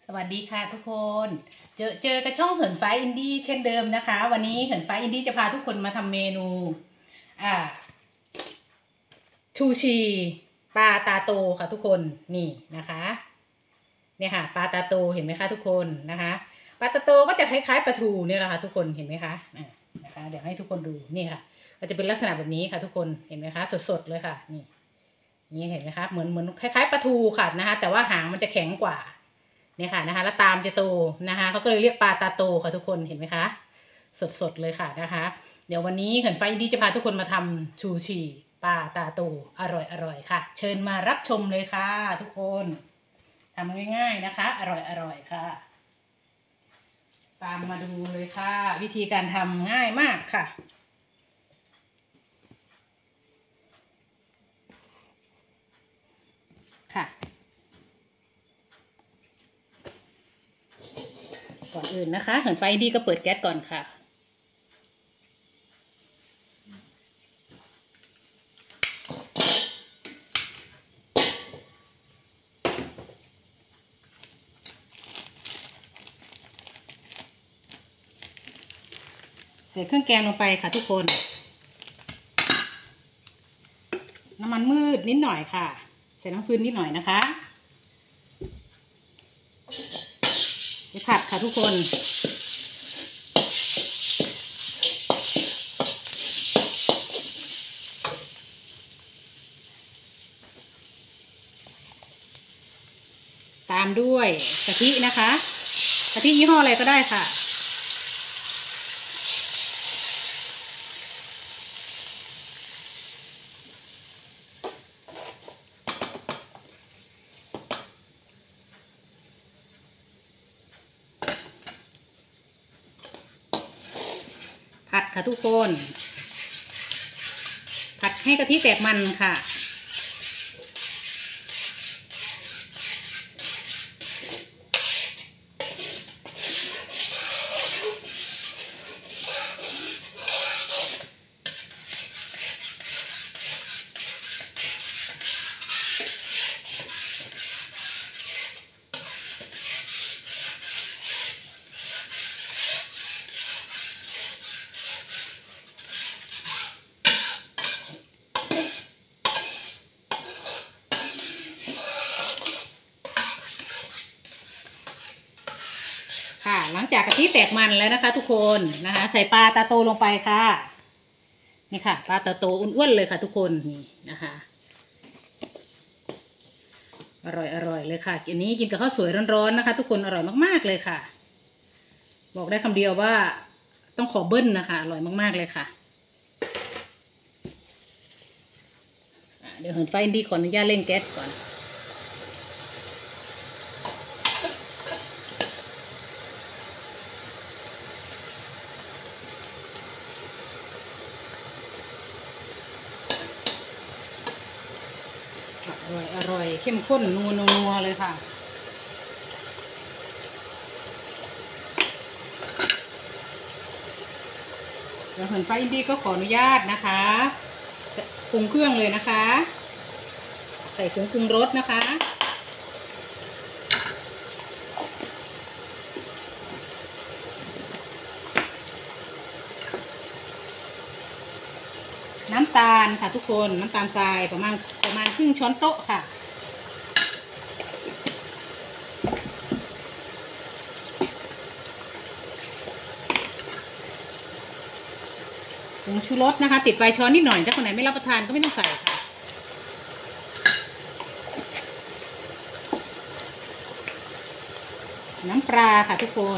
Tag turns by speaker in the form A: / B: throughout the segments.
A: สวัสดีค่ะทุกคนเจอกับช่องเหินฟ้าอินดี้เช่นเดิมนะคะวันนี้เหินฟ้าอินดี้จะพาทุกคนมาทำเมนูชูชีปลาตาโตค่ะทุกคนนี่นะคะเนี่ยค่ะปลาตาโตเห็นไหมคะทุกคนนะคะปลาตาโตก็จะคล้ายๆปลาทูเนี่ยแหละค่ะทุกคนเห็นไหมคะนะคะเดี๋ยวให้ทุกคนดูนี่ค่ะก็จะเป็นลักษณะแบบนี้ค่ะทุกคนเห็นไหมคะสดๆเลยค่ะนี่เห็นไหมคะเหมือนคล้ายๆปลาทูค่ะนะคะแต่ว่าหางมันจะแข็งกว่าเนี่ยค่ะนะคะแล้วตามจะโตนะคะเขาก็เลยเรียกปลาตาโตค่ะทุกคนเห็นไหมคะสดๆเลยค่ะนะคะเดี๋ยววันนี้เหินฟ้าอินดี้จะพาทุกคนมาทำชูชีปลาตาโตอร่อยค่ะเชิญมารับชมเลยค่ะทุกคนทำง่ายๆนะคะอร่อยค่ะตามมาดูเลยค่ะวิธีการทำง่ายมากค่ะค่ะก่อนอื่นนะคะเหินฟ้าอินดี้ก็เปิดแก๊สก่อนค่ะใส่เครื่องแกงลงไปค่ะทุกคนน้ำมันมืดนิดหน่อยค่ะใส่น้ำฟืนนิดหน่อยนะคะไปผัดค่ะทุกคนตามด้วยกะทินะคะกะทิยี่ห้ออะไรก็ได้ค่ะผัดค่ะทุกคนผัดให้กะทิแตกมันค่ะค่ะหลังจากกะทิแตกมันแล้วนะคะทุกคนนะคะใส่ปลาตาโตลงไปค่ะนี่ค่ะปลาตาโตอ้วนๆเลยค่ะทุกคนนี่นะคะอร่อยเลยค่ะอันนี้กินกับข้าวสวยร้อนๆนะคะทุกคนอร่อยมากๆเลยค่ะบอกได้คำเดียวว่าต้องขอเบิ้ลนะคะอร่อยมากๆเลยค่ะเดี๋ยวเหินไฟดีขออนุญาตเร่งแก๊สก่อนอร่อยเข้มข้นนัวเลยค่ะเดี๋ยวเหินไฟอินดี้ก็ขออนุญาตนะคะปรุงเครื่องเลยนะคะใส่ผงปรุงรสนะคะน้ำตาลค่ะทุกคนน้ำตาลทรายประมาณครึ่งช้อนโต๊ะค่ะผงชูรสนะคะติดปลายช้อนนิดหน่อยถ้าคนไหนไม่รับประทานก็ไม่ต้องใส่ค่ะน้ำปลาค่ะทุกคน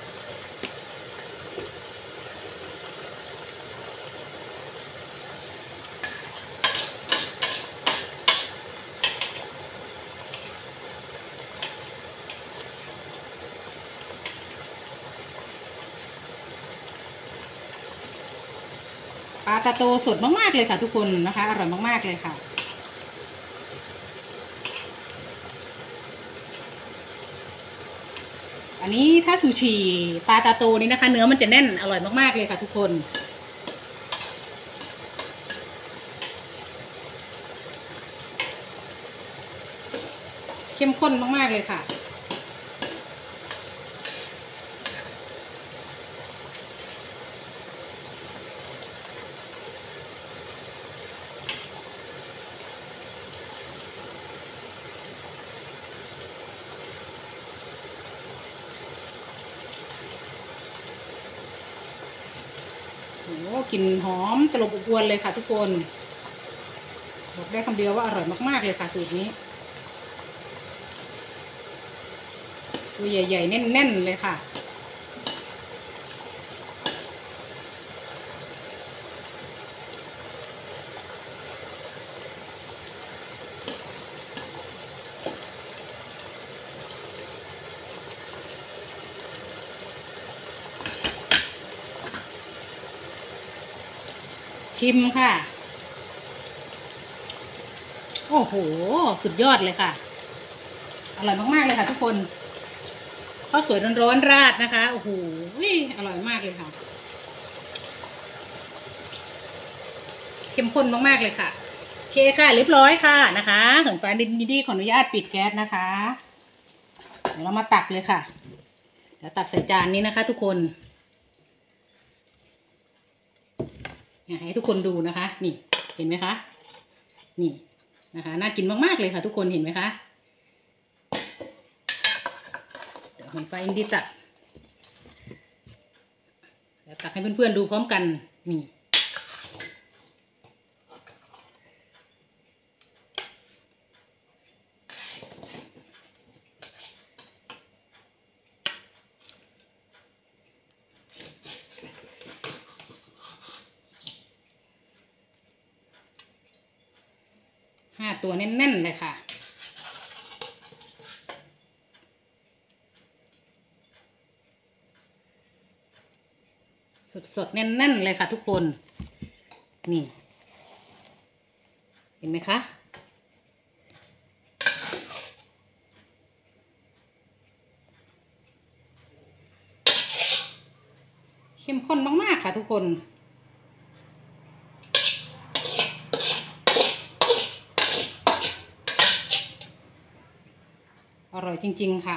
A: ปลาตาโตสดมากๆเลยค่ะทุกคนนะคะอร่อยมากๆเลยค่ะอันนี้ถ้าชูชีปลาตาโตนี้นะคะเนื้อมันจะแน่นอร่อยมากๆเลยค่ะทุกคนเข้มข้นมากๆเลยค่ะโอ้กลิ่นหอมตลบอบอวนเลยค่ะทุกคนบอกได้คำเดียวว่าอร่อยมากๆเลยค่ะสูตรนี้ตัวใหญ่ๆแน่นๆเลยค่ะชิมค่ะโอ้โหสุดยอดเลยค่ะอร่อยมากๆเลยค่ะทุกคนข้าวสวยร้อนๆราดนะคะโอ้โหอร่อยมากเลยค่ะเข้มข้นมากๆเลยค่ะโอเคค่ะเรียบร้อยค่ะนะคะเหินฟ้าดีขออนุญาตปิดแก๊สนะคะเดี๋ยวเรามาตักเลยค่ะเดี๋ยวตักใส่จานนี้นะคะทุกคนอยากให้ทุกคนดูนะคะนี่เห็นไหมคะนี่นะคะน่ากินมากๆเลยค่ะทุกคนเห็นไหมคะเดี๋ยวผมไฟอินดี้ตักเดี๋ยวตักให้เพื่อนๆดูพร้อมกันนี่5 ตัวแน่นๆเลยค่ะสดๆแน่นๆเลยค่ะทุกคนนี่เห็นไหมคะเข้มข้นมากๆค่ะทุกคนอร่อยจริงๆค่ะ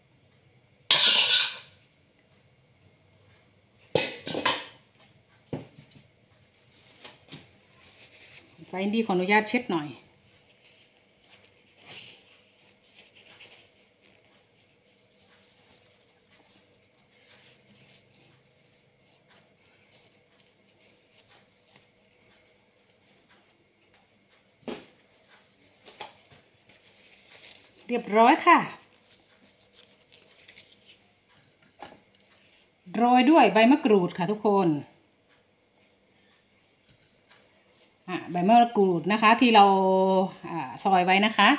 A: ไฟอินดี้ขออนุญาตเช็ดหน่อยเรียบร้อยค่ะโรยด้วยใบมะกรูดค่ะทุกคนใบมะกรูดนะคะที่เราซอยไว้นะคะ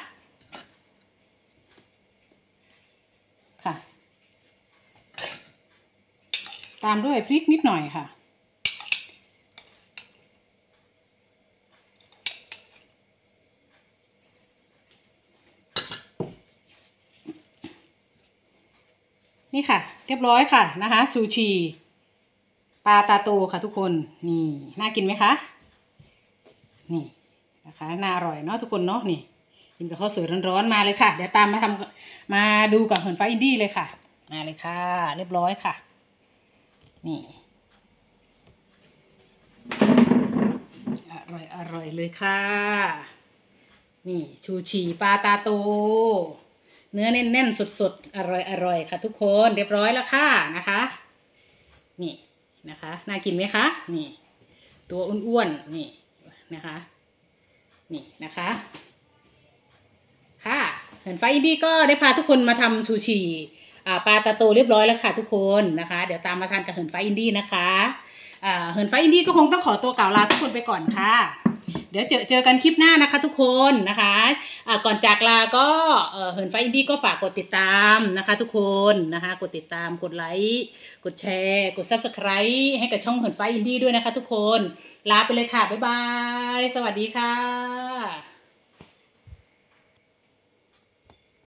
A: ค่ะตามด้วยพริกนิดหน่อยค่ะนี่ค่ะเรียบร้อยค่ะนะคะซูชิปลาตาโตค่ะทุกคนนี่น่ากินไหมคะนี่นะคะน่าอร่อยเนาะทุกคนเนาะนี่กินกับข้าวสวยร้อนๆมาเลยค่ะเดี๋ยวตามมาดูกับเหินฟ้าอินดี้เลยค่ะมาเลยค่ะเรียบร้อยค่ะนี่อร่อยเลยค่ะนี่ชูชีปลาตาโตเนื้อแน่นๆสดๆอร่อยค่ะทุกคนเรียบร้อยแล้วค่ะนะคะนี่นะคะน่ากินไหมคะนี่ตัวอ้วนๆนี่นะคะนี่นะคะค่ะเหินฟ้าอินดี้ก็ได้พาทุกคนมาทำชูชีปลาตาโตเรียบร้อยแล้วค่ะทุกคนนะคะเดี๋ยวตามมาทานกับเหินฟ้าอินดี้นะคะเหินฟ้าอินดี้ก็คงต้องขอตัวกล่าวลาทุกคนไปก่อนค่ะเดี๋ยวเจอกันคลิปหน้านะคะทุกคนนะคะก่อนจากลาก็เหินฟ้าอินดี้ก็ฝากกดติดตามนะคะทุกคนนะคะกดติดตามกดไลค์กดแชร์กด Subscribe ให้กับช่องเหินฟ้าอินดี้ด้วยนะคะทุกคนลาไปเลยค่ะบ๊ายบายสวัสดีค่ะ